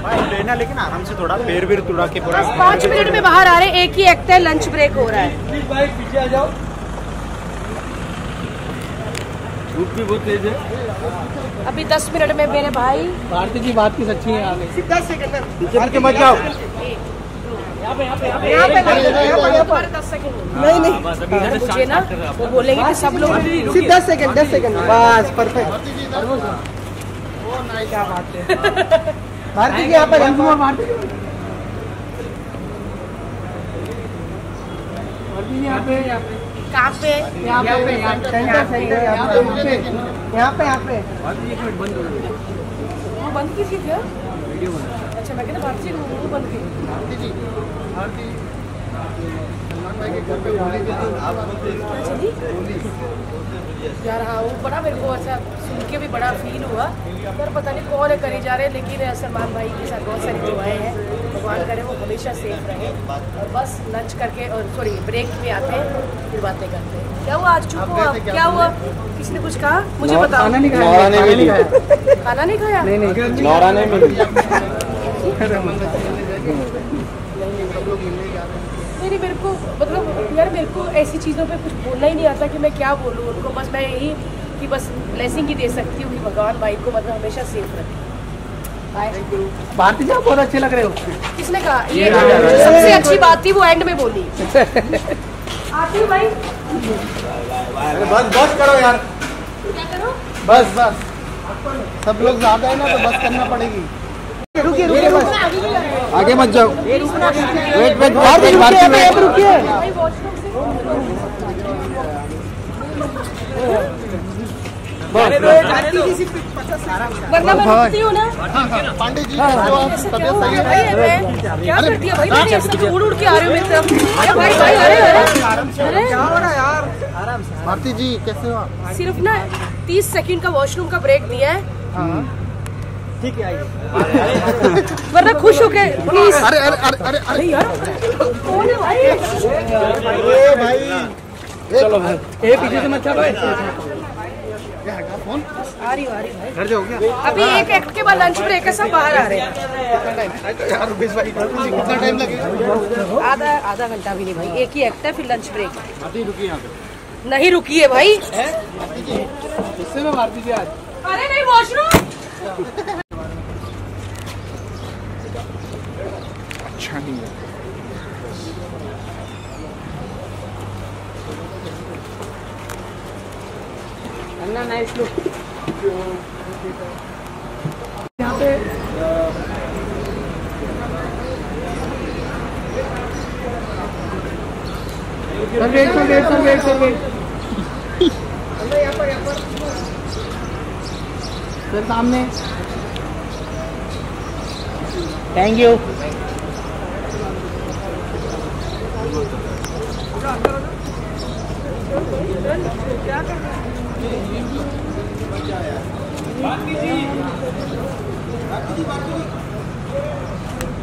लेना, लेकिन आराम से थोड़ा पैर वेर तुड़ा के पूरा। 5 मिनट में बाहर आ रहे हैं, एक ही एक्ट है, लंच ब्रेक हो रहा है। भाई पीछे आ जाओ, धूप भी बहुत तेज है। अभी 10 मिनट में मेरे भाई। भारती जी बात की सच्ची है, आ गई। 10 सेकंड पीछे के मत जाओ। यहाँ पे 10 सेकंड नहीं मुझे ना वो बोलेंगे कि सब लोग सिर्फ 10 सेकंड बस, परफेक्ट। क्या बात है। भारती जी यहाँ पर भारती जी यहाँ पे कहाँ पे यहाँ पे वो बंद की थी क्या? अच्छा मैं कहता भारती जी वो बंद की। यार हाँ वो बड़ा मेरे को ऐसा सुन के भी बड़ा फील हुआ। यार पता नहीं कौन है करे जा रहे हैं, लेकिन सलमान भाई के साथ बहुत सारी दुआएं हैं, भगवान करे वो हमेशा सेफ रहे। और बस लंच करके और सॉरी ब्रेक में आते हैं फिर बातें करते हैं। क्या हुआ आज चुप हुआ? क्या हुआ? किसी ने कुछ कहा? मुझे बताओ। खाना नहीं खाया। खाना नहीं खाया? नौरा नहीं मिली। नहीं मेरे को मतलब यार मेरे को ऐसी चीज़ों पे कुछ बोलना ही नहीं आता कि मैं क्या बोलूँ उनको। बस मैं यही कि बस ब्लेसिंग ही दे सकती हूँ कि भगवान भाई को मतलब हमेशा सेफ रखे। भारती जी आप बहुत अच्छे लग रहे हो। किसने कहा? ये सबसे अच्छी बात थी वो एंड में बोली। आती हूँ भाई। बस करो यार। क्या करो? बस सब लोग ज्यादा है ना तो बस करना पड़ेगी। रुकिए बस आगे मत जाओ। वेट रुकिए। वरना मैं रुकती हूँ ना। पांडे जी क्या कर दिया भाई? मैंने ऐसे उड़ के आ रहे हो मेरी तरफ। अरे भाई अरे क्या हो रहा है यार? आराम से। भारती जी कैसे हो आप? सिर्फ ना 30 सेकंड का वॉशरूम का ब्रेक दिया है। ठीक है आइए। वरना खुश हो गए प्लीज। अरे यार कौन है भाई? अरे भाई चलो भाई पीछे से मत चलो। फोन आ रही भाई घर जाओ क्या? अभी एक एक्ट के बाद लंच ब्रेक है, सब बाहर आ रहे हैं। यार कितना टाइम लगेगा? आधा घंटा भी नहीं भाई, एक ही एक्ट है फिर लंच ब्रेक। रुकिए यहाँ पे। नहीं रुकी है भाई। इससे में भारती जी आज। अरे नहीं वॉशरूम। अच्छा नहीं है। Anna nice look. यहाँ पे वेट सर सामने। Thank you. क्या कर रहे हैं?